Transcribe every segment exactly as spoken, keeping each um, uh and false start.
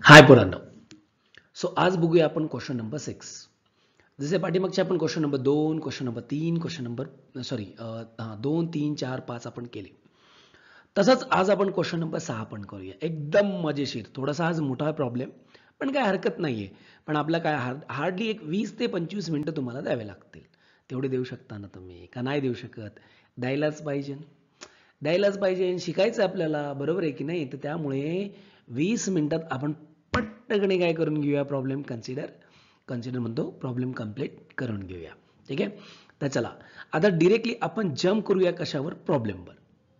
हाय पोरांनो. सो आज बघूया आपण क्वेश्चन नंबर सिक्स. जसे पाठीमागचे आपण क्वेश्चन नंबर दोन, क्वेश्चन नंबर तीन, क्वेश्चन नंबर सॉरी हां दोन तीन चार पाच आपण केले. तसंच आज आपण क्वेश्चन नंबर सहा पण करूया. एकदम मजेशीर. थोडासा आज मोठा प्रॉब्लेम, पण काय हरकत नाहीये. पण आपला काय हार्डली एक वीस ते पंचवीस मिनिटं तुम्हाला द्यावे लागतील. तेवढे देऊ शकता ना तुम्ही, का नाही देऊ शकत? द्यायलाच पाहिजे द्यायलाच पाहिजे शिकायचं आपल्याला, बरोबर आहे की नाही? तर त्यामुळे वीस मिनिटात आपण पटकन काय करून घेऊया, प्रॉब्लेम कन्सिडर कन्सिडर म्हणतो प्रॉब्लेम कंप्लीट करून घेऊया. ठीक आहे. तर चला आता डिरेक्टली आपण जम्प करूया कशावर, प्रॉब्लेमवर.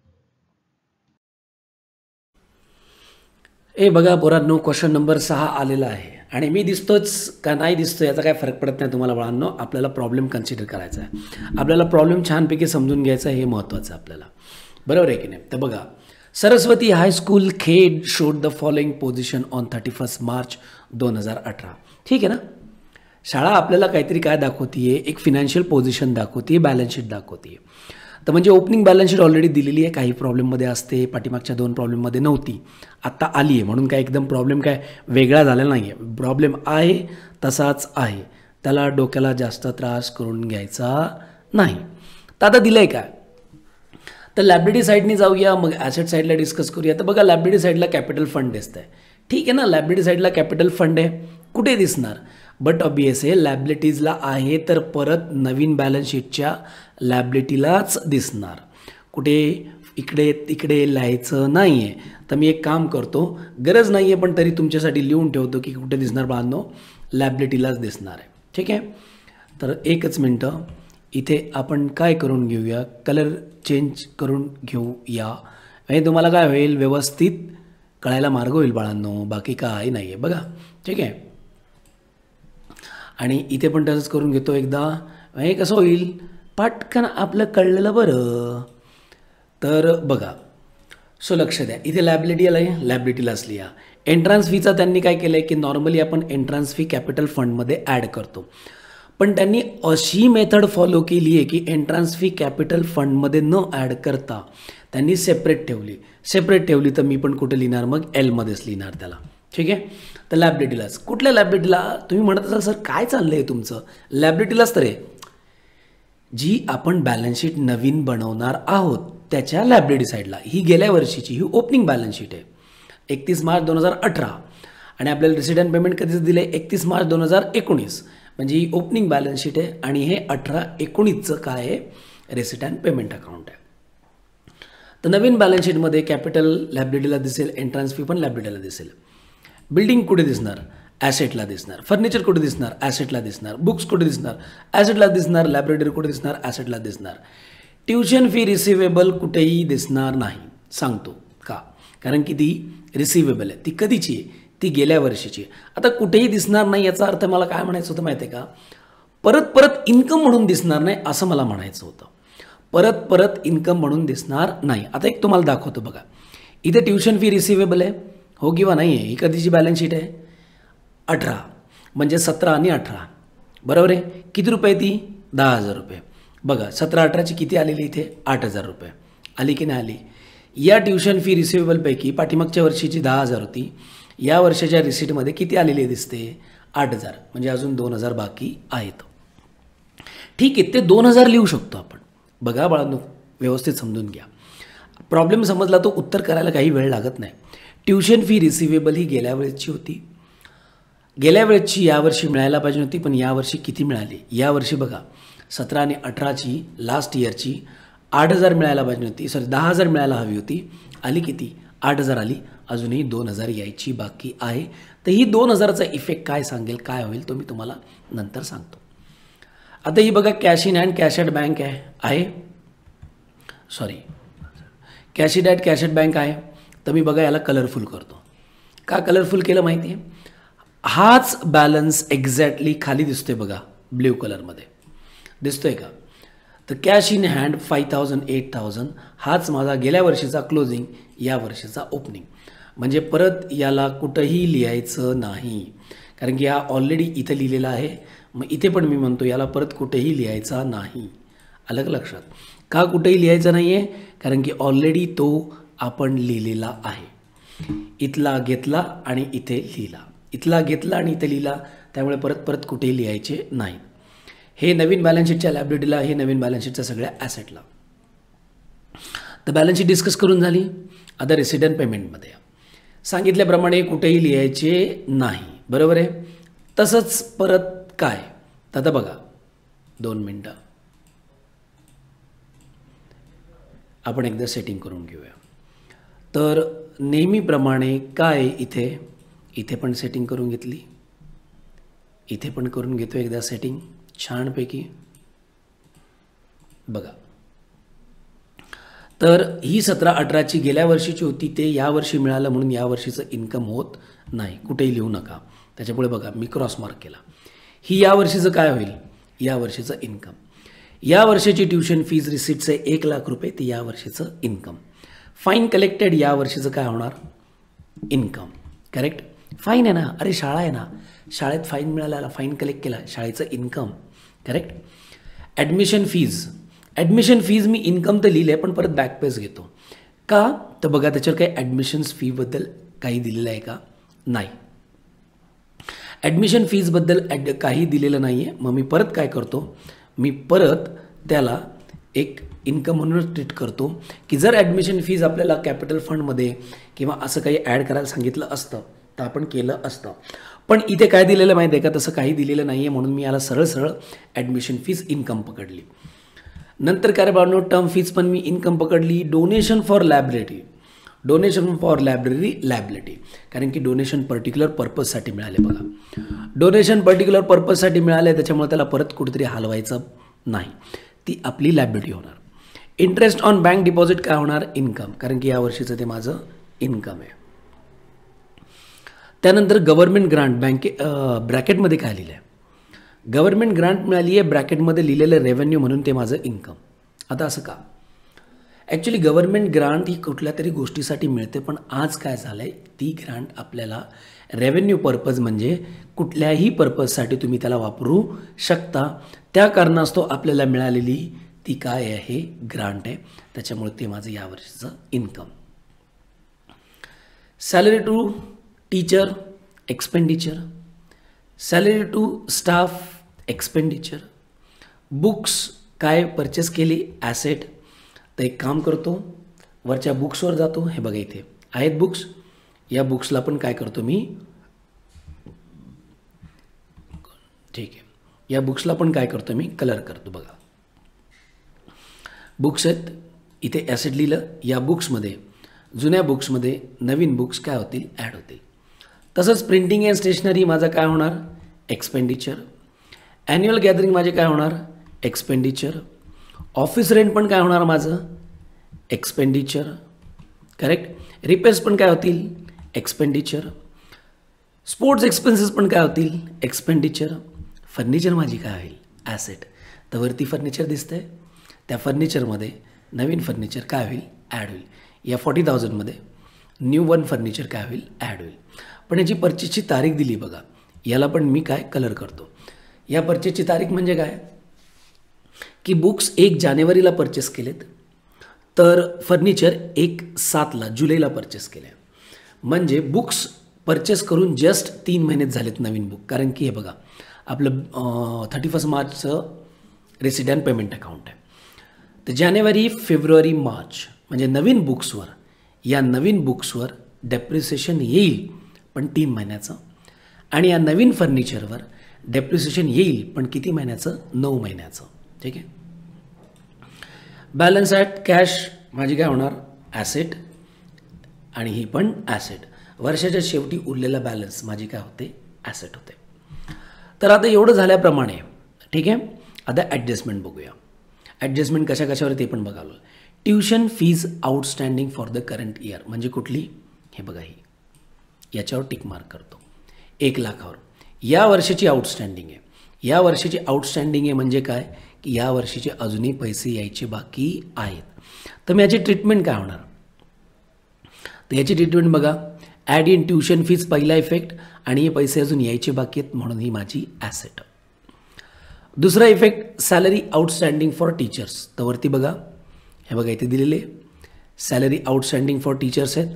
ए बघा पोरांनो, क्वेश्चन नंबर सहा आलेला आहे आणि मी दिसतोच का नाही दिसतो याचा काय फरक पडत नाही तुम्हाला बाळांनो. आपल्याला प्रॉब्लेम कन्सिडर करायचा आहे, आपल्याला प्रॉब्लेम छानपैकी समजून घ्यायचा आहे, हे महत्त्वाचं आहे आपल्याला, बरोबर आहे की नाही? तर बघा, Saraswati high school Khed showed the following position on thirty first March दोन हजार अठरा. ठीक आहे ना? शाळा आपल्याला काहीतरी काय दाखवतीये, एक फिनान्शियल पोझिशन दाखवते, बॅलन्स शीट दाखवते. तर म्हणजे ओपनिंग बॅलन्स शीट ऑलरेडी दिलेली आहे, काही प्रॉब्लेममध्ये असते, पाठीमागच्या दोन प्रॉब्लेममध्ये नव्हती, आत्ता आली आहे, म्हणून काय एकदम प्रॉब्लेम काय वेगळा झालेला नाही आहे. प्रॉब्लेम आहे तसाच आहे, त्याला डोक्याला जास्त त्रास करून घ्यायचा नाही. तर आता दिलं आहे काय? तर लायबिलिटी साईडनी जाऊया, मग ॲसेट साईडला डिस्कस करूया. तर बघा, लायबिलिटी साईडला कॅपिटल फंड दिसतं आहे. ठीक आहे ना? लायबिलिटी साईडला कॅपिटल फंड आहे, कुठे दिसणार? बट ऑब्वियस आहे, लायबिलिटीजला आहे तर परत नवीन बॅलन्स शीटच्या लायबिलिटीलाच दिसणार. कुठे इकडे तिकडे लिहायचं नाही आहे. तर मी एक काम करतो, गरज नाही आहे पण तरी तुमच्यासाठी लिहून ठेवतो की कुठे दिसणार बांधनो, लायबिलिटीलाच दिसणार आहे. ठीक आहे. तर एकच मिनटं, इथे आपण काय करून घेऊया, कलर चेंज करून घेऊया, म्हणजे तुम्हाला काय होईल, व्यवस्थित कळायला मार्ग होईल बाळांनो, बाकी काय नाही आहे. बघा, ठीक आहे. आणि इथे पण तसंच करून घेतो एकदा, हे कसं होईल, पटकन आपलं कळलेलं बरं. तर बघा, सो लक्ष द्या, इथे लायबिलिटी आलं आहे, लायबिलिटीलाच लिहा. एंट्रन्स फीचा त्यांनी काय केलं आहे की नॉर्मली आपण एंट्रन्स फी कॅपिटल फंडमध्ये ॲड करतो, पण त्यांनी अशी मेथड फॉलो केली आहे की एंट्रन्स फी कॅपिटल फंडमध्ये न ॲड करता त्यांनी सेपरेट ठेवली. सेपरेट ठेवली तर मी पण कुठे लिहिणार, मग एलमध्येच लिहिणार त्याला. ठीक आहे. तर लायबिलिटीलाच. कुठल्या लायबिलिटीला? तुम्ही म्हणत असाल सर काय चाललं आहे तुमचं, लायबिलिटीलाच तर आहे, जी आपण बॅलन्स शीट नवीन बनवणार आहोत त्याच्या लायबिलिटी साईडला. ही गेल्या वर्षीची ही ओपनिंग बॅलन्स शीट आहे, एकतीस मार्च दोन हजार अठरा, आणि आपल्याला रिसिट अँड पेमेंट कधीच दिलं आहे, एकतीस मार्च दोन हजार एकोणीस, म्हणजे ही ओपनिंग बॅलन्स शीट आहे आणि हे अठरा एकोणीसचं काय आहे, रिसिट अँड पेमेंट अकाउंट आहे. तर नवीन बॅलन्स शीटमध्ये कॅपिटल लायबिलिटीला दिसेल, एंट्रन्स फी पण लायबिलिटीला दिसेल. बिल्डिंग कुठे दिसणार, ॲसेटला दिसणार. फर्निचर कुठे दिसणार, ॲसेटला दिसणार. बुक्स कुठे दिसणार, ॲसेटला दिसणार. लॅबोरेटरी कुठे दिसणार, ॲसेटला दिसणार. ट्युशन फी रिसिवेबल कुठेही दिसणार नाही. सांगतो का? कारण की ती रिसिवेबल आहे, ती कधीची आहे, ती गेल्या वर्षीची. आता कुठेही दिसणार नाही याचा अर्थ मला काय म्हणायचं होतं माहिती आहे का, परत परत इन्कम म्हणून दिसणार नाही असं मला म्हणायचं होतं. परत परत इन्कम म्हणून दिसणार नाही. आता एक तुम्हाला दाखवतो बघा, इथे ट्युशन फी रिसिवेबल आहे, हो किंवा नाही आहे. ही कधीची बॅलन्स शीट आहे, अठरा, म्हणजे सतरा आणि अठरा, बरोबर आहे. किती रुपये ती, दहा हजार रुपये. बघा, सतरा अठराची किती आलेली इथे, आठ हजार रुपये आली की नाही आली. या ट्युशन फी रिसिवेबलपैकी पाठीमागच्या वर्षीची दहा हजार होती, या वर्षाच्या रिसिटमध्ये किती आलेली दिसते, आठ हजार, म्हणजे अजून दोन हजार बाकी आहेत. ठीक आहे, ते दोन हजार लिहू शकतो आपण. बघा बाळांनो, व्यवस्थित समजून घ्या, प्रॉब्लेम समजला तो उत्तर करायला काही वेळ लागत नाही. ट्युशन फी रिसिवेबल ही गेल्या वेळेची होती, गेल्या वेळेची यावर्षी मिळायला पाहिजे होती, पण यावर्षी किती मिळाली, यावर्षी बघा सतरा आणि अठराची लास्ट इयरची आठ हजार मिळायला पाहिजे होती, सॉरी दहा हजार मिळायला हवी होती, आली किती, आठ हजार आली, अजूनही दोन हजार यायची बाकी आहे. तर ही दोन हजाराचा इफेक्ट काय सांगेल, काय होईल तो मी तुम्हाला नंतर सांगतो. आता ही बघा, cash in hand cash at bank आहे आहे sorry cash in hand cash at bank आहे. तर मी बघा याला कलरफुल करतो. का कलरफुल केलं माहिती आहे, हाच बॅलन्स एक्झॅक्टली खाली दिसतोय बघा, ब्ल्यू कलरमध्ये दिसतोय का. तर cash in hand five thousand eight thousand हाच माझा गेल्या वर्षीचा क्लोजिंग, या वर्षीचा ओपनिंग. म्हणजे परत याला कुठंही लिहायचं नाही, कारण की हा ऑलरेडी इथं लिहिलेला आहे. मग इथे पण मी म्हणतो याला परत कुठेही लिहायचा नाही. अलग लक्षात, का कुठेही लिहायचं नाही आहे, कारण की ऑलरेडी तो आपण लिहिलेला आहे. इथला घेतला आणि इथे लिहिला, इथला घेतला आणि इथे लिहिला, त्यामुळे परत परत कुठेही लिहायचे नाही. हे नवीन बॅलन्स शीटच्या लायबिलिटीला, हे नवीन बॅलन्स शीटच्या सगळ्या ॲसेटला. तर बॅलन्स शीट डिस्कस करून झाली. आता रेसिडेंट पेमेंटमध्ये सांगितल्याप्रमाणे कुठेही लिहायचे नाही, बरोबर आहे. तसंच परत काय, तर आता बघा दोन मिनटं आपण एकदा सेटिंग करून घेऊया. तर नेहमीप्रमाणे काय इथे इथे पण सेटिंग करून घेतली, इथे पण करून घेतो एकदा सेटिंग छानपैकी. बघा, तर ही सतरा अठराची गेल्या वर्षीची होती, ते यावर्षी मिळालं म्हणून यावर्षीचं इन्कम होत नाही, कुठेही लिहू नका. त्याच्यापुढे बघा मी क्रॉस मार्क केला. ही यावर्षीचं काय होईल, यावर्षीचं इन्कम. या वर्षाची ट्युशन फीज रिसिप्टचं आहे एक लाख रुपये, ते यावर्षीचं इन्कम. फाईन कलेक्टेड यावर्षीचं काय होणार, इन्कम. करेक्ट, फाईन आहे ना, अरे शाळा आहे ना, शाळेत फाईन मिळाला, फाईन कलेक्ट केला, शाळेचं income. Correct. Admission fees, admission fees मी इन्कम तर लिहिलं आहे पण परत बॅक पेज घेतो का, तर बघा त्याच्यावर काही ॲडमिशन्स फीबद्दल काही दिलेलं आहे का, नाही. ॲडमिशन फीजबद्दल ॲड काही दिलेलं नाही आहे. मग मी परत काय करतो, मी परत त्याला एक इन्कम म्हणूनच ट्रीट करतो की जर ॲडमिशन फीज आपल्याला कॅपिटल फंडमध्ये किंवा असं काही ॲड करायला सांगितलं असतं तर आपण केलं असतं. पण इथे काय दिलेलं माहिती आहे का, तसं काही दिलेलं नाही आहे म्हणून मी याला सरळ सरळ ॲडमिशन फीज इन्कम पकडली. नंतर काय बाळांनो, टर्म फीज पण मी इन्कम पकडली. Donation for library, donation for library liability, कारण की डोनेशन पर्टिक्युलर पर्पजसाठी मिळाले. बघा, डोनेशन पर्टिक्युलर पर्पजसाठी मिळाले, त्याच्यामुळे त्याला परत कुठेतरी हलवायचं नाही, ती आपली लायबिलिटी होणार. इंटरेस्ट ऑन बँक डिपॉझिट काय होणार, इन्कम, कारण की यावर्षीचं ते माझं इन्कम आहे. त्यानंतर गव्हर्नमेंट ग्रांट, बँके ब्रॅकेटमध्ये काय लिहिलं आहे, गव्हर्नमेंट ग्रांट मिळाली आहे, ब्रॅकेटमध्ये लिहिलेलं रेव्हेन्यू म्हणून ते माझं इन्कम. आता असं का, ॲक्च्युली गव्हर्नमेंट ग्रांट ही कुठल्या तरी गोष्टीसाठी मिळते, पण आज काय झालं आहे, ती ग्रांट आपल्याला रेव्हेन्यू पर्पज म्हणजे कुठल्याही पर्पजसाठी तुम्ही त्याला वापरू शकता. त्या कारणास्तव आपल्याला मिळालेली ती काय आहे, ग्रांट आहे, त्याच्यामुळे ते माझं यावर्षीचं income. Salary to teacher expenditure, salary to staff expenditure. Books काय परचेस केली, ॲसेट. तर एक काम करतो, वरच्या बुक्सवर जातो, हे बघा इथे आहेत बुक्स, या बुक्सला पण काय करतो मी, ठीक आहे, या बुक्सला पण काय करतो मी, कलर करतो. बघा बुक्स आहेत, इथे ॲसेट लिहिलं, या बुक्समध्ये जुन्या बुक्समध्ये नवीन बुक्स काय होतील, ॲड होतील. तसंच प्रिंटिंग अँड स्टेशनरी माझं काय होणार, एक्सपेंडिचर. ॲन्युअल गॅदरिंग माझे काय होणार, एक्सपेंडिचर. ऑफिस रेंट पण काय होणार माझं, एक्सपेंडिचर. करेक्ट. रिपेअर्स पण काय होतील, एक्सपेंडिचर. स्पोर्ट्स एक्सपेन्सेस पण काय होतील, एक्सपेंडिचर. फर्निचर माझी काय होईल, ॲसेट. तर वरती फर्निचर दिसतंय, त्या फर्निचरमध्ये नवीन फर्निचर काय होईल, ॲड होईल. या फॉर्टी थाउजंडमध्ये न्यू वन फर्निचर काय होईल, ॲड होईल. पण याची परचेसची तारीख दिली बघा, याला पण मी काय कलर करतो. या परचेसची तारीख म्हणजे काय की बुक्स एक जानेवारीला परचेस केलेत, तर फर्निचर एक सातला जुलैला परचेस केले, म्हणजे बुक्स परचेस करून जस्ट तीन महिनेच झालेत नवीन बुक. कारण की हे बघा आपलं थर्टी फर्स्ट मार्चचं रेसिडेंट पेमेंट अकाउंट आहे, तर जानेवारी फेब्रुवारी मार्च म्हणजे नवीन बुक्सवर, या नवीन बुक्सवर डेप्रिसिएशन येईल पण तीन महिन्याचं, आणि या नवीन फर्निचरवर डेप्रिसिएशन येईल पण किती महिन्याचं, नऊ महिन्याचं. ठीक आहे. बॅलन्स ॲट कॅश माझी काय होणार, ॲसेट, आणि ही पण ॲसेट. वर्षाच्या शेवटी उरलेला बॅलन्स माझी काय होते, ॲसेट होते. तर आता एवढं झाल्याप्रमाणे ठीक आहे. आता ॲडजस्टमेंट बघूया. ॲडजस्टमेंट कशा कशावर ते पण बघालो. Tuition fees outstanding for the current year म्हणजे कुठली, हे बघा ही, याच्यावर टिक मार्क करतो. एक लाखावर या वर्षाची आउटस्टँडिंग आहे. या वर्षाची आउटस्टँडिंग आहे म्हणजे काय की या वर्षीचे अजूनही पैसे यायचे बाकी आहेत. तर मी याची ट्रीटमेंट काय होणार, तर याची ट्रीटमेंट बघा, ॲड इन ट्युशन फीज पहिला इफेक्ट, आणि हे पैसे अजून यायचे बाकी आहेत म्हणून ही माझी ॲसेट. दुसरा effect salary outstanding for teachers. तर वरती बघा, हे बघा इथे दिलेले सॅलरी आउटस्टँडिंग फॉर टीचर्स आहेत,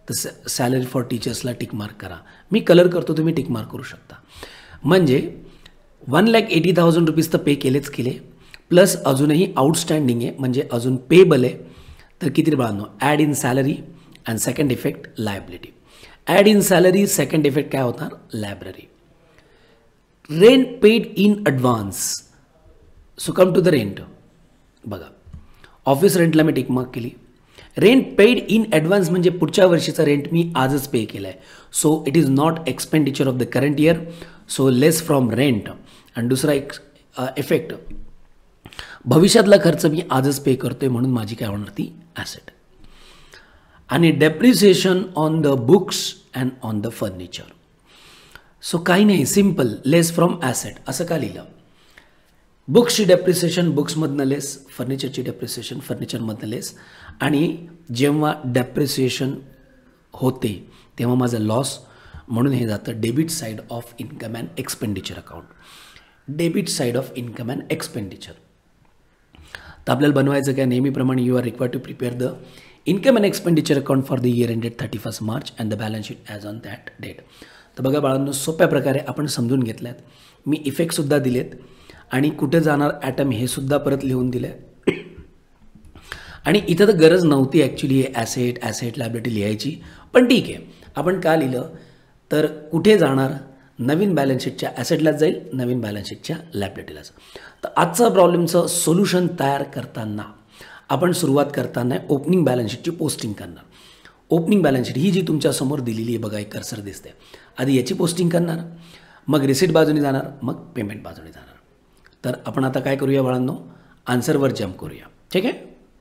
तर सॅलरी फॉर टीचर्सला टिक मार्क करा. मी कलर करतो, तुम्ही टिक मार्क करू शकता. म्हणजे one lakh eighty thousand rupees तर पे केलेच केले, प्लस अजूनही आउटस्टँडिंग आहे म्हणजे अजून पेबल आहे. तर किती बाळांनो, add in salary and second effect liability. Add in salary, second effect काय होणार, library. Rent paid in advance. So come to the rent. बघा, ऑफिस रेंटला मी टिक मार्क केली. रेंट पेड इन ॲडव्हान्स म्हणजे पुढच्या वर्षीचा रेंट मी आजच पे केला आहे. So it is not expenditure of the current year, so less from rent. आणि दुसरा एक इफेक्ट, भविष्यातला खर्च मी आजच पे करतोय म्हणून माझी काय होणार ती ॲसेट. आणि depreciation on the books and on the furniture. So काही नाही, सिम्पल, लेस फ्रॉम ॲसेट असं का लिहिलं. बुक्सची डेप्रिसिएशन बुक्समधनं लेस, फर्निचरची डेप्रिसिएशन फर्निचरमधनं लेस. आणि जेव्हा डेप्रिसिएशन होते तेव्हा माझं लॉस, म्हणून हे जातं debit side of income and expenditure account. Debit side of income and expenditure. तर आपल्याला बनवायचं काय, नेहमीप्रमाणे you are required to prepare the income and expenditure account for the year ended thirty first March and the balance sheet as on that date. तर बघा बाळांनो, सोप्या प्रकारे आपण समजून घेतल्यात. मी इफेक्टसुद्धा दिलेत आणि कुठे जाणार ॲटम हे सुद्धा परत लिहून दिलं आहे. आणि इथं तर गरज नव्हती ॲक्च्युली हे ॲसेट ॲसेट लायबिलिटी लिहायची, पण ठीक आहे. आपण का लिहिलं, तर कुठे जाणार, नवीन बॅलन्स शीटच्या ॲसेटलाच जाईल, नवीन बॅलन्स शीटच्या लायबिलिटीलाच. तर आजचा प्रॉब्लेमचं सोल्युशन तयार करताना आपण सुरुवात करताना ओपनिंग बॅलन्स शीटची पोस्टिंग करणार. ओपनिंग बॅलन्स शीट ही जी तुमच्यासमोर दिलेली आहे बघा, एक कर्सर दिसते, आधी याची पोस्टिंग करणार, मग रिसीट बाजूने जाणार, मग पेमेंट बाजूने जाणार. तर आपण आता काय करूया बाळांनो, आन्सरवर जम्प करूया. ठीक आहे.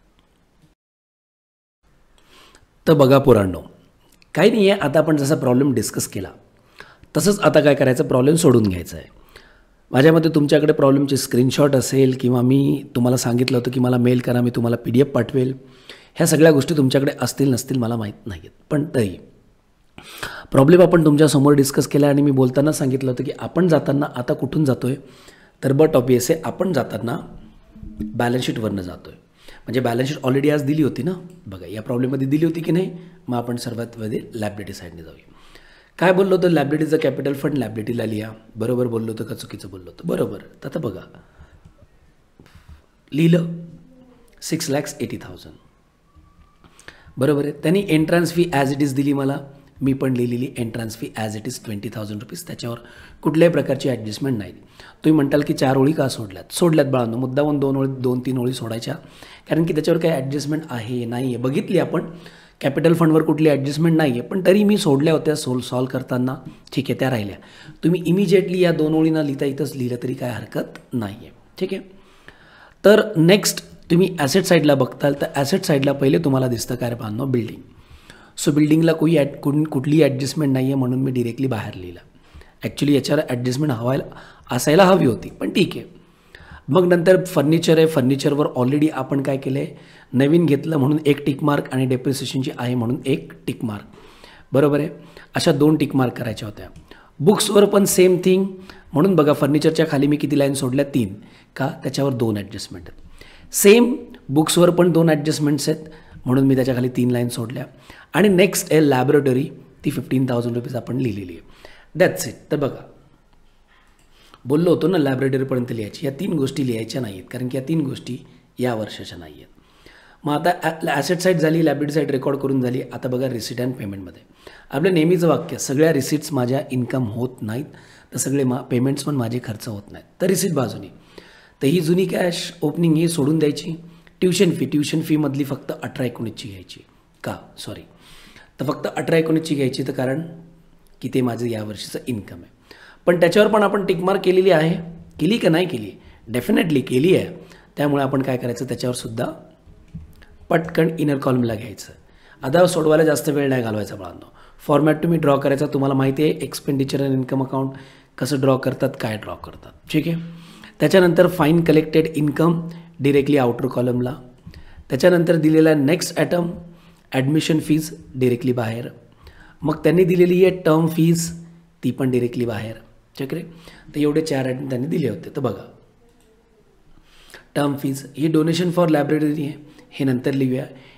तर बघा पोरांनो, काही नाही आहे. आता आपण जसा प्रॉब्लेम डिस्कस केला तसंच आता काय करायचं, प्रॉब्लेम सोडून घ्यायचा आहे. माझ्या मते तुमच्याकडे प्रॉब्लेमची स्क्रीनशॉट असेल किंवा मी तुम्हाला सांगितलं होतं की मला मेल करा, मी तुम्हाला पी डी एफ पाठवेल. ह्या सगळ्या गोष्टी तुमच्याकडे असतील नसतील मला माहीत नाही आहेत, पण तरी प्रॉब्लेम आपण तुमच्यासमोर डिस्कस केला. आणि मी बोलताना सांगितलं होतं की आपण जाताना आता कुठून जातो आहे, तर बट ऑब्वियस आहे आपण जाताना बॅलन्स शीटवरनं जातो आहे. म्हणजे बॅलन्स शीट ऑलरेडी आज दिली होती ना, बघा या प्रॉब्लेममध्ये दिली होती की नाही. मग आपण सर्वात मध्ये लायबिलिटी साईडने जाऊया. काय बोललो होतं, लायबिलिटीचं कॅपिटल फंड लायबिलिटीला लिहा. बरोबर बोललो होतं का चुकीचं बोललो होतं, बरोबर. तर आता बघा लिहिलं सिक्स लॅक्स एटी थाउजंड बरोबर आहे. त्यांनी entrance fee as it is दिली मला, मी पण लिहिलेली entrance fee as it is twenty thousand rupees. त्याच्यावर कुठल्याही प्रकारची ॲडजस्टमेंट नाही. तुम्ही म्हणताल की चार ओळी का सोडल्यात, सोडल्यात बाळांनो, मुद्दामून दोन ओळी दोन तीन ओळी सोडायच्या, कारण की त्याच्यावर काही ॲडजस्टमेंट आहे नाही आहे बघितली आपण. कॅपिटल फंडवर कुठली ॲडजस्टमेंट नाही आहे, पण तरी मी सोडल्या होत्या सोल सॉल्व करताना. ठीक आहे, त्या राहिल्या. तुम्ही इमिजिएटली या दोन ओळींना लिहिता इथंच लिहिलं तरी काय हरकत नाही आहे. ठीक आहे. तर नेक्स्ट तुम्ही ॲसेट साईडला बघताल तर ॲसेट साईडला पहिले तुम्हाला दिसतं काय रे बांधणं, बिल्डिंग. सो बिल्डिंगला कोई ॲड कुठली ॲडजस्टमेंट नाही आहे म्हणून मी डिरेक्टली बाहेर लिहिलं. ॲक्च्युली याच्यावर ॲडजस्टमेंट हवायला असायला हवी होती, पण ठीक आहे. मग नंतर फर्निचर आहे, फर्निचरवर ऑलरेडी आपण काय केलं आहे, नवीन घेतलं म्हणून एक टिक मार्क आणि डेप्रिसिएशनची आहे म्हणून एक टिक मार्क. बरोबर आहे. अशा दोन टिक मार्क करायच्या होत्या. बुक्सवर पण सेम थिंग, म्हणून बघा फर्निचरच्या खाली मी किती लाईन सोडल्या, तीन. का, त्याच्यावर दोन ॲडजस्टमेंट आहेत. सेम बुक्सवर पण दोन ॲडजस्टमेंट्स आहेत म्हणून मी त्याच्याखाली तीन लाईन सोडल्या. आणि नेक्स्ट आहे लॅबोरेटरी, ती फिफ्टीन थाउजंड रुपीज आपण लिहिलेली आहे. That's it. तर बघा बोललो होतो ना लॅबोरेटरीपर्यंत लिहायची. या तीन गोष्टी लिहायच्या नाही आहेत, कारण की या तीन गोष्टी या वर्षाच्या नाही आहेत. मग आता ॲसेट साईड झाली, लायबिलिटी साईड रेकॉर्ड करून झाली. आता बघा रिसीट अँड पेमेंटमध्ये आपलं नेहमीचं वाक्य, सगळ्या रिसीट्स माझ्या इन्कम होत नाहीत, तर सगळे मा पेमेंट्स पण माझे खर्च होत नाहीत. तर रिसीट बाजूनी, तर ही जुनी कॅश ओपनिंग ही सोडून द्यायची. ट्युशन फी, ट्युशन फीमधली फक्त अठरा एकोणीसची घ्यायची. का सॉरी, तर फक्त अठरा एकोणीसची घ्यायची, तर कारण की ते माझं यावर्षीचं इन्कम आहे. पण त्याच्यावर पण आपण टिकमार्क केलेली आहे, केली का नाही केली, डेफिनेटली केली आहे. त्यामुळे आपण काय करायचं, त्याच्यावरसुद्धा पटकन इनर कॉलमला घ्यायचं. आता सोडवायला जास्त वेळ नाही घालवायचा बाळांनो. फॉर्मॅट तुम्ही ड्रॉ करायचा, तुम्हाला माहिती आहे एक्सपेंडिचर अँड इन्कम अकाउंट कसं ड्रॉ करतात, काय ड्रॉ करतात. ठीक आहे. त्याच्यानंतर fine collected income directly outer कॉलमला. त्याच्यानंतर दिलेला next item admission fees directly बाहेर. मग त्यांनी दिलेली आहे टर्म फीज, ती पण डिरेक्टली बाहेर. ठीक आहे. तर एवढे चार ॲटम त्यांनी दिले होते. तर बघा टर्म फीज ही डोनेशन फॉर लायब्ररी आहे, हे नंतर लिहूया.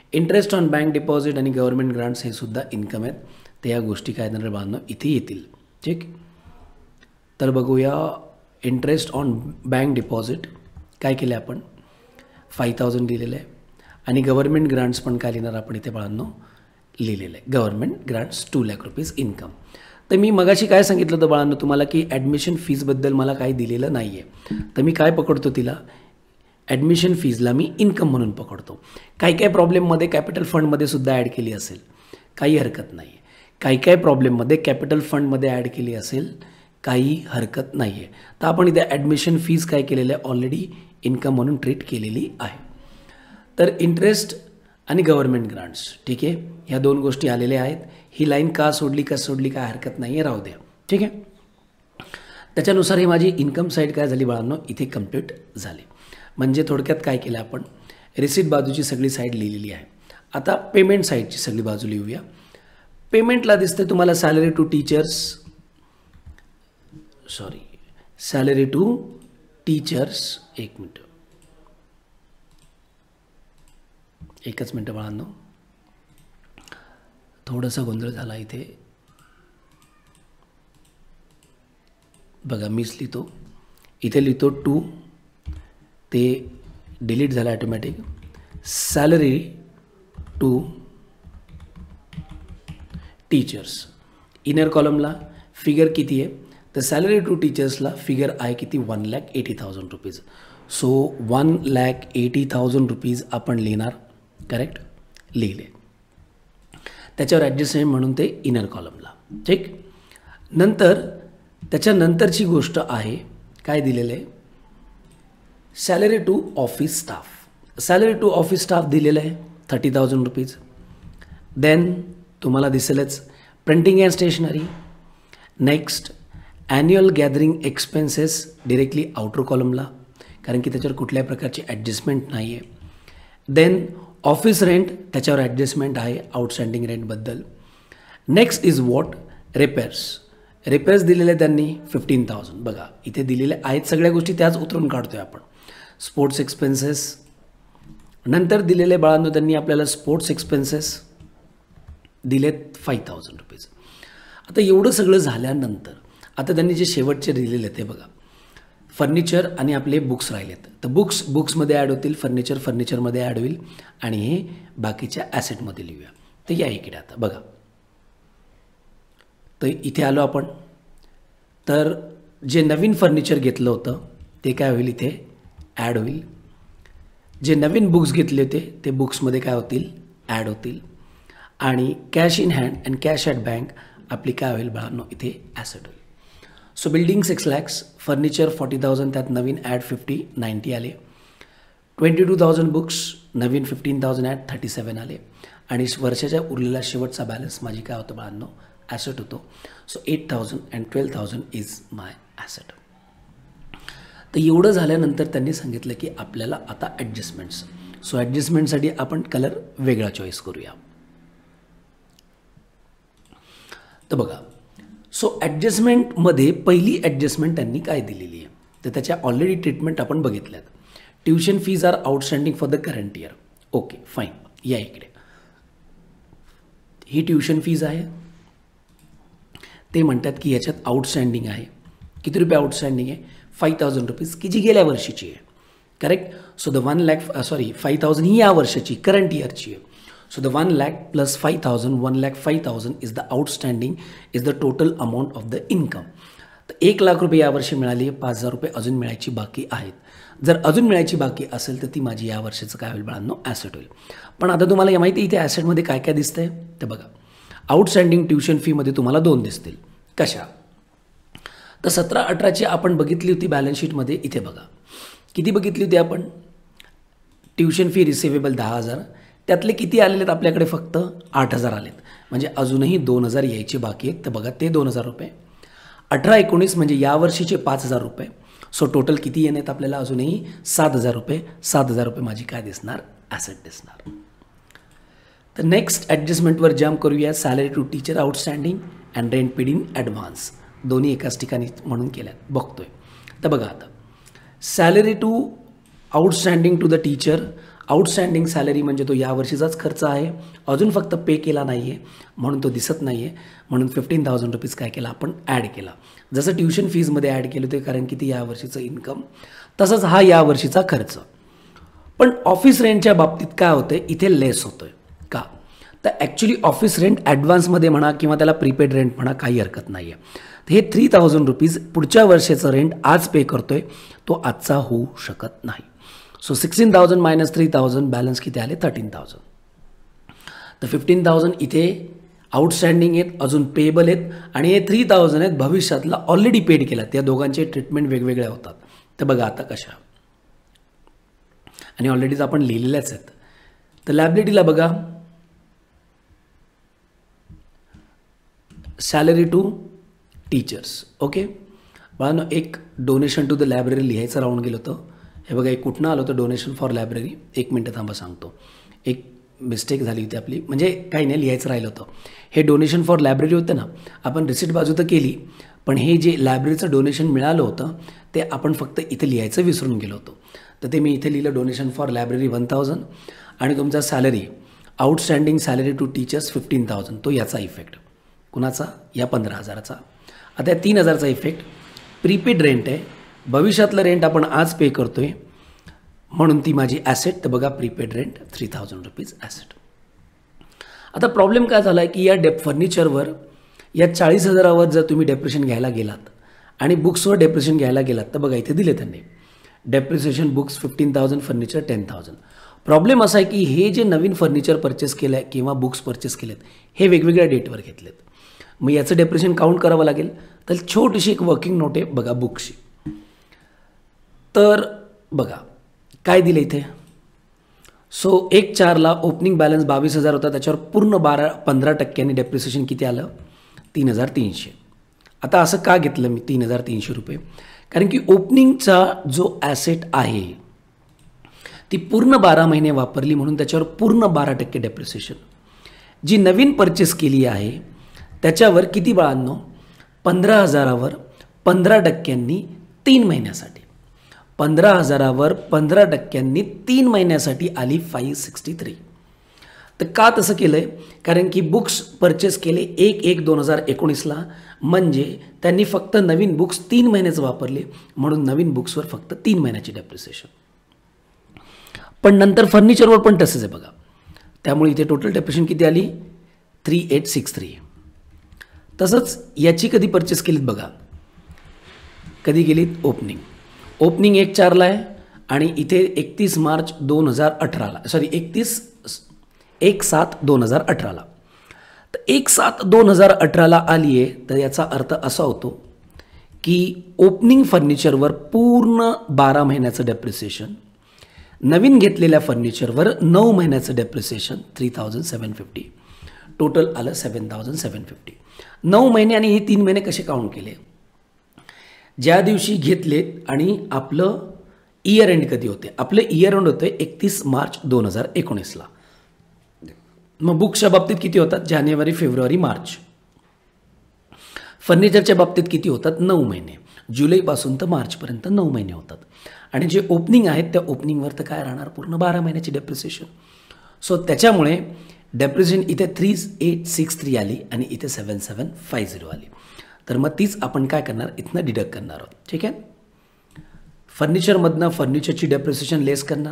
इंटरेस्ट ऑन बँक डिपॉझिट आणि गव्हर्नमेंट ग्रांट्स हे सुद्धा इन्कम आहेत. तर या गोष्टी काय येणार बाळांनो इथे येतील. ठीक. तर बघूया इंटरेस्ट ऑन बँक डिपॉझिट काय केलं आपण फाईव्ह थाउजंड लिहिलेलं आहे आणि गव्हर्नमेंट ग्रांट्स पण काय लिहिणार आपण इथे बाळांनो लिहिलेलं आहे. Government grants two lakh rupees income. तर मी मगाशी काय सांगितलं होतं बाळांनो तुम्हाला की ॲडमिशन फीजबद्दल मला काही दिलेलं नाही आहे. तर मी काय पकडतो तिला ॲडमिशन फीजला मी इन्कम म्हणून पकडतो. काही काही प्रॉब्लेममध्ये कॅपिटल फंडमध्ये सुद्धा ॲड केली असेल काही हरकत नाही आहे. काही काही प्रॉब्लेममध्ये कॅपिटल फंडमध्ये ॲड केली असेल काही हरकत नाही आहे. तर आपण इथे ॲडमिशन फीज काय केलेलं आहे ऑलरेडी इन्कम म्हणून ट्रीट केलेली आहे. तर इंटरेस्ट आणि गव्हर्नमेंट ग्रांट्स ठीक आहे ह्या दोन गोष्टी आलेल्या आहेत. ही लाईन का सोडली का सोडली काय हरकत नाही आहे राहू द्या. ठीक आहे. त्याच्यानुसार ही माझी इन्कम साईड काय झाली बाळांनो इथे कंप्लीट झाली. म्हणजे थोडक्यात काय केलं आपण रिसीट बाजूची सगळी साईड लिहिलेली आहे. आता पेमेंट साईडची सगळी बाजू लिहूया. पेमेंटला दिसते तुम्हाला salary to teachers sorry salary to teachers एक मिनटं एकच मिनटं बाळांनो थोडासा गोंधळ झाला इथे. बघा मीच लिहितो इथे लिहितो टू ते डिलीट झालं automatic. Salary to teachers inner कॉलमला फिगर किती आहे तर सॅलरी टू टीचर्सला फिगर आहे किती one lakh eighty thousand rupees. So one lakh eighty thousand rupees आपण लिहिणार करेक्ट लिहिले. त्याच्यावर ॲडजस्टमेंट म्हणून ते इनर कॉलमला. ठीक. नंतर त्याच्यानंतरची गोष्ट आहे काय दिलेलं आहे salary to office staff. Salary to office staff दिलेलं आहे थर्टी थाउजंड रुपीज. देन तुम्हाला दिसेलच printing and stationery. Next annual gathering expenses directly outer कॉलमला कारण की त्याच्यावर कुठल्याही प्रकारची ॲडजस्टमेंट नाही आहे. देन ऑफिस रेंट त्याच्यावर ॲडजस्टमेंट आहे आउटस्टँडिंग रेंटबद्दल. Next is what repairs. Repairs दिलेले त्यांनी फिफ्टीन थाउजंड. बघा इथे दिलेले आहेत सगळ्या गोष्टी त्याच उतरून काढतो आहे आपण. स्पोर्ट्स एक्सपेन्सेस नंतर दिलेले बाळांनो त्यांनी आपल्याला स्पोर्ट्स एक्सपेन्सेस दिलेत फाईव्ह थाउजंड रुपीज. आता एवढं सगळं झाल्यानंतर आता त्यांनी जे शेवटचे दिलेले ते बघा फर्निचर आणि आपले बुक्स राहिलेत. तर बुक्स बुक्समध्ये ॲड होतील फर्निचर फर्निचरमध्ये ॲड होईल आणि हे बाकीच्या ॲसेटमध्ये लिहूया. तर या इकडे आता बघा तर इथे आलो आपण. तर जे नवीन फर्निचर घेतलं होतं ते काय होईल इथे ॲड होईल. जे नवीन बुक्स घेतले होते ते बुक्समध्ये काय होतील ॲड होतील. आणि cash in hand and cash at bank आपली काय होईल बाळांनो इथे ॲसेट होईल. So building six lakhs furniture forty thousand त्यात नवीन ॲड फिफ्टी नाईन्टी आले. ट्वेंटी टू थाउजंड बुक्स नवीन fifteen thousand add thirty seven आले. आणि वर्षाच्या उरलेला शेवटचा बॅलन्स माझी काय होतं बाळांनो ॲसेट होतो. So eight thousand and twelve thousand is my asset. तर एवढं झाल्यानंतर त्यांनी सांगितलं की आपल्याला आता ॲडजस्टमेंट्स. सो ॲडजस्टमेंटसाठी आपण कलर वेगळा चॉईस करूया. तर बघा सो ॲडजस्टमेंटमध्ये पहिली ॲडजस्टमेंट त्यांनी काय दिलेली आहे तर त्याच्या ऑलरेडी ट्रीटमेंट आपण बघितल्यात. Tuition fees are outstanding for the current year. Okay fine. या इकडे ही ट्युशन फीज आहे. ते म्हणतात की याच्यात आउटस्टँडिंग आहे. किती रुपये आउटस्टँडिंग आहे फाईव्ह थाउजंड रुपीज की जी गेल्या वर्षीची आहे correct. So the one lakh sorry five thousand ही या वर्षाची करंट इयरची आहे. So the one lakh plus five thousand, one lakh five thousand is the outstanding, is the total amount of the income. तर एक लाख रुपये यावर्षी मिळाली पाच हजार रुपये अजून मिळायची बाकी आहेत. जर अजून मिळायची बाकी असेल तर ती माझी या वर्षाचं काय होईल बाळांनो ॲसेट होईल. पण आता तुम्हाला या माहिती इथे ॲसेटमध्ये काय काय दिसतंय तर बघा आउटस्टँडिंग ट्युशन फीमध्ये तुम्हाला दोन दिसतील. कशा तर सतरा अठराची आपण बघितली होती बॅलन्स शीटमध्ये. इथे बघा किती बघितली होती आपण ट्युशन फी रिसिवेबल दहा हजार त्यातले किती आलेले आहेत आपल्याकडे फक्त आठ हजार आलेत. म्हणजे अजूनही दोन हजार यायचे बाकी आहेत. तर बघा ते दोन हजार रुपये अठरा एकोणीस म्हणजे यावर्षीचे पाच हजार रुपये. सो टोटल किती येणे आहेत आपल्याला अजूनही सात हजार रुपये. सात हजार रुपये माझी काय दिसणार ॲसेट दिसणार. तर नेक्स्ट ॲडजस्टमेंटवर जम्प करूया. Salary to teacher outstanding and rent paid in advance दोन्ही एकाच ठिकाणी म्हणून केल्यात बघतोय. तर बघा आता salary to outstanding to the teacher outstanding salary म्हणजे तो यावर्षीचाच खर्च आहे, अजून फक्त पे केला नाही आहे म्हणून तो दिसत नाही आहे, म्हणून फिफ्टीन थाउजंड रुपीज काय केला आपण ॲड केला. जसं ट्युशन फीजमध्ये ॲड केलं होते कारण की ती यावर्षीचं इन्कम, तसंच हा यावर्षीचा खर्च. पण ऑफिस रेंटच्या बाबतीत काय होतं आहे, इथे लेस होतो आहे. का तर ॲक्च्युली ऑफिस रेंट ॲडव्हान्समध्ये म्हणा किंवा त्याला प्रीपेड रेंट म्हणा काही हरकत नाही आहे. तर हे थ्री थाउजंड रुपीज पुढच्या वर्षाचं रेंट आज पे करतो आहे, तो आजचा होऊ शकत नाही. So sixteen thousand minus three thousand balance किती आले, थर्टीन थाउजंड. तर फिफ्टीन थाउजंड इथे आउटस्टँडिंग आहेत, अजून पेएबल आहेत, आणि हे थ्री थाउजंड आहेत भविष्यातला ऑलरेडी पेड केला. त्या दोघांचे ट्रीटमेंट वेगवेगळ्या होतात. तर बघा आता कशा, आणि ऑलरेडीच आपण लिहिलेल्याच आहेत. तर लायबिलिटीला बघा, सॅलरी टू टीचर्स. ओके बाळांनो, एक डोनेशन टू द लायब्ररी लिहायचं राहून गेलं होतं. हे बघा, एक कुठनं आलं होतं डोनेशन फॉर लायब्ररी, एक मिनटं थांबा सांगतो. एक मिस्टेक झाली होती आपली, म्हणजे काही नाही लिहायचं राहिलं होतं. हे डोनेशन फॉर लायब्ररी होतं ना, आपण रिसिट बाजू तर केली, पण हे जे लायब्ररीचं डोनेशन मिळालं होतं ते आपण फक्त इथे लिहायचं विसरून गेलो होतो. तर ते मी इथे लिहिलं, donation for library one thousand, आणि तुमचा salary outstanding salary to teachers fifteen thousand, तो याचा इफेक्ट. कुणाचा, या पंधरा हजाराचा. आता या तीन हजारचा इफेक्ट प्रीपेड रेंट आहे, भविष्यातलं रेंट आपण आज पे करतो आहे म्हणून ती माझी ॲसेट. तर बघा, prepaid rent three thousand rupees asset. आता प्रॉब्लेम काय झाला आहे की या डेप फर्निचरवर या चाळीस हजारावर जर तुम्ही डेप्रिशन घ्यायला गेलात आणि बुक्सवर डेप्रिशन घ्यायला गेलात तर बघा इथे दिले त्यांनी depreciation books fifteen thousand, furniture ten thousand. Problem असा आहे की हे जे नवीन फर्निचर परचेस केलं आहे किंवा बुक्स परचेस केलेत हे वेगवेगळ्या डेटवर घेतलेत. मग याचं डेप्रिशन काउंट करावं लागेल. तर छोटीशी एक वर्किंग नोट आहे बघा बुक्सची. तर बघा काय दिलं इथे. सो एक चारला ओपनिंग बॅलन्स बावीस हजार होता, त्याच्यावर पूर्ण बारा पंधरा टक्क्यांनी डेप्रिसिएशन किती आलं, तीन हजार तीनशे. आता असं का घेतलं मी तीन हजार तीनशे रुपये, कारण की ओपनिंगचा जो ॲसेट आहे ती पूर्ण बारा महिने वापरली म्हणून त्याच्यावर पूर्ण बारा टक्के डेप्रिसिएशन. जी नवीन परचेस केली आहे त्याच्यावर किती बाळांनो, पंधरा हजारावर पंधरा टक्क्यांनी तीन महिन्यासाठी, पंधरा हजारावर पंधरा टक्क्यांनी तीन महिन्यासाठी आली फाईव्ह सिक्स्टी थ्री. तर का तसं केलं आहे, कारण की बुक्स परचेस केले एक एक दोन हजार एकोणीसला, म्हणजे त्यांनी फक्त नवीन बुक्स तीन महिन्याचं वापरले म्हणून नवीन बुक्सवर फक्त तीन महिन्याची डेप्रिसिएशन. पण नंतर फर्निचरवर पण तसंच आहे बघा, त्यामुळे इथे टोटल डेप्रिसिएशन किती आली, थ्री एट सिक्स थ्री. तसंच याची कधी परचेस केलीत बघा, कधी गेलीत, ओपनिंग ओपनिंग एक चारला आहे आणि इथे एकतीस मार्च दोन हजार अठराला, सॉरी एकतीस एक सात दोन हजार अठराला. तर एक सात दोन हजार अठराला आली आहे, तर याचा अर्थ असा होतो की ओपनिंग फर्निचरवर पूर्ण बारा महिन्याचं डेप्रिसिएशन, नवीन घेतलेल्या फर्निचरवर नऊ महिन्याचं depreciation three thousand seven fifty, total आलं सेवन थाउजंड सेवन फिफ्टी. नऊ महिने आणि हे तीन महिने कसे काउंट केले, ज्या दिवशी घेतलेत आणि आपलं इयर एंड कधी होते, आपलं इयर एंड होतं एकतीस मार्च दोन हजार एकोणीसला. मग बुक्सच्या बाबतीत किती होतात, जानेवारी फेब्रुवारी मार्च. फर्निचरच्या बाबतीत किती होतात, नऊ महिने, जुलैपासून तर मार्चपर्यंत नऊ महिने होतात. आणि जे ओपनिंग आहेत त्या ओपनिंगवर तर काय राहणार, पूर्ण बारा महिन्याची डेप्रिसिएशन. सो त्याच्यामुळे डेप्रिसिएशन इथे थ्री एट सिक्स थ्री आली आणि इथे सेवन सेवन फाय झिरो आली. तर मग तीच आपण काय करणार, इथनं डिडक्ट करणार आहोत. ठीक आहे, फर्निचरमधनं फर्निचरची डेप्रिसिएशन लेस करणार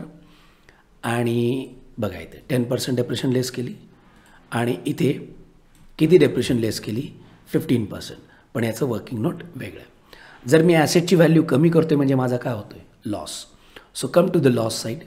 आणि बघा इथे टेन पर्सेंट डेप्रिसिएशन लेस केली आणि इथे किती डेप्रिसिएशन लेस केली, फिफ्टीन पर्सेंट. पण याचं वर्किंग नोट वेगळं आहे. जर मी ॲसेटची व्हॅल्यू कमी करतो आहे म्हणजे माझा काय होतो आहे, loss. So come to the loss side.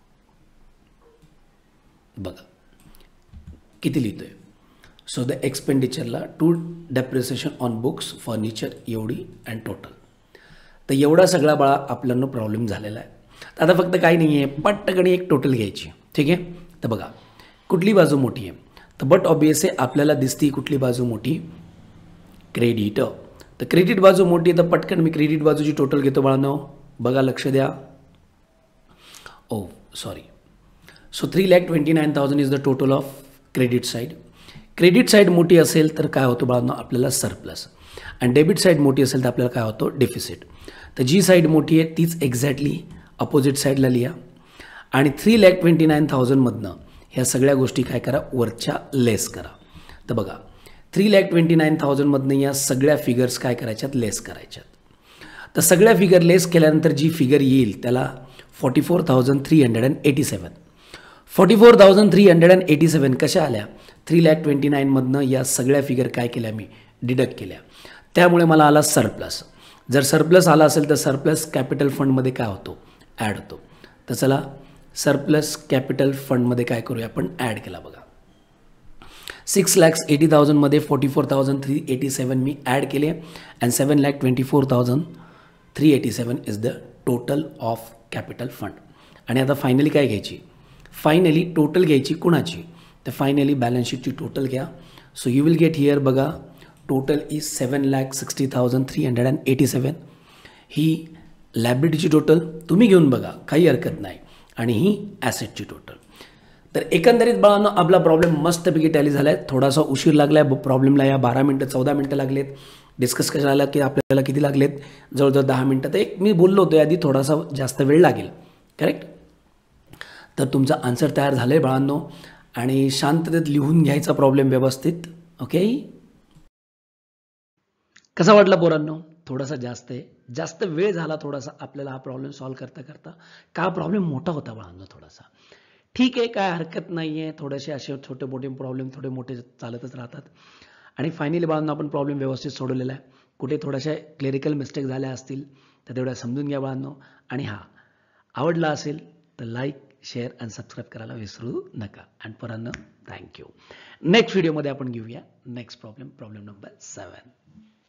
बघा किती लिहितो आहे. सो द एक्सपेंडिचरला to depreciation on books furniture एवढी अँड टोटल. तर एवढा सगळा बाळा आपल्याला प्रॉब्लेम झालेला आहे. आता फक्त काही नाही आहे, पट्टकणी एक टोटल घ्यायची. ठीक आहे, तर बघा कुठली बाजू मोठी आहे, तर बट ऑब्वियस आहे आपल्याला दिसती कुठली बाजू मोठी, क्रेडिट. तर क्रेडिट बाजू मोठी आहे तर पटकन मी क्रेडिट बाजूची टोटल घेतो बाळांनो. बघा लक्ष द्या. Oh sorry, so three lakh twenty nine thousand is the total of credit side. Credit side मोठी असेल तर काय होतं बाळांनो, आपल्याला सरप्लस. आणि डेबिट साईड मोठी असेल तर आपल्याला काय होतं, डेफिसिट. तर जी साईड मोठी आहे तीच एक्झॅक्टली अपोजिट साईडला लिहा. आणि थ्री लॅक ट्वेंटी नाईन थाउजंडमधनं ह्या सगळ्या गोष्टी काय करा, वरच्या लेस करा. तर बघा थ्री लॅक ट्वेंटी नाईन थाउजंडमधनं या सगळ्या फिगर्स काय करायच्यात, लेस करायच्यात. तर सगळ्या फिगर लेस केल्यानंतर जी फिगर येईल त्याला forty four thousand three hundred and eighty seven forty four thousand three hundred and eighty seven कशा आल्या, थ्री लॅक ट्वेंटी नाईनमधनं या सगळ्या फिगर काय केल्या मी डिडक्ट केल्या, त्यामुळे मला आला सरप्लस. जर सरप्लस आला असेल तर सरप्लस कॅपिटल फंडमध्ये काय होतो, ॲड होतो. तर चला सरप्लस कॅपिटल फंडमध्ये काय करूया आपण, ॲड केला. बघा सिक्स लॅक्स एटी थाउजंडमध्ये forty four thousand three eighty seven मी ॲड केले and seven lakh twenty four thousand three eighty seven is the total of capital fund. आणि आता फायनली काय घ्यायची, फायनली टोटल घ्यायची कुणाची, तर फायनली बॅलन्स शीटची टोटल घ्या. So you will get here बघा total is seven lakh sixty thousand three hundred and eighty seven. ही लॅबिलिटीची टोटल तुम्ही घेऊन बघा, काही हरकत नाही. आणि ही ॲसेटची टोटल. तर एकंदरीत बाळांनो आपला प्रॉब्लेम मस्तपैकी टॅली झाला आहे. थोडासा उशीर लागला आहे प्रॉब्लेमला, या बारा मिनटं चौदा मिनटं लागलेत. डिस्कस कसं झालं की आपल्याला किती लागलेत, जवळजवळ दहा मिनटं. तर एक मी बोललो होतो आधी थोडासा जास्त वेळ लागेल, करेक्ट. तर तुमचा आन्सर तयार झालं आहे बाळांनो, आणि शांततेत लिहून घ्यायचा प्रॉब्लेम व्यवस्थित. ओके, कसा वाटला पोरांनो, थोडासा जास्त आहे, जास्त वेळ झाला थोडासा आपल्याला हा प्रॉब्लेम सॉल्व्ह करता करता. का प्रॉब्लेम मोठा होता बाळांनो थोडासा, ठीक आहे, काय हरकत नाही आहे. थोडेसे असे छोटे मोठे प्रॉब्लेम थोडे मोठे चालतच राहतात. आणि फायनली बाळांनो आपण प्रॉब्लेम व्यवस्थित सोडवलेला आहे. कुठे थोड्याशा क्लेरिकल मिस्टेक झाल्या असतील तर तेवढ्या समजून घ्या बाळांनो. आणि हां, आवडला असेल तर लाईक शेअर आणि सबस्क्राईब करायला विसरू नका. आणि पोरांनो थँक्यू. नेक्स्ट व्हिडिओमध्ये आपण घेऊया नेक्स्ट प्रॉब्लेम, प्रॉब्लेम नंबर सेवन.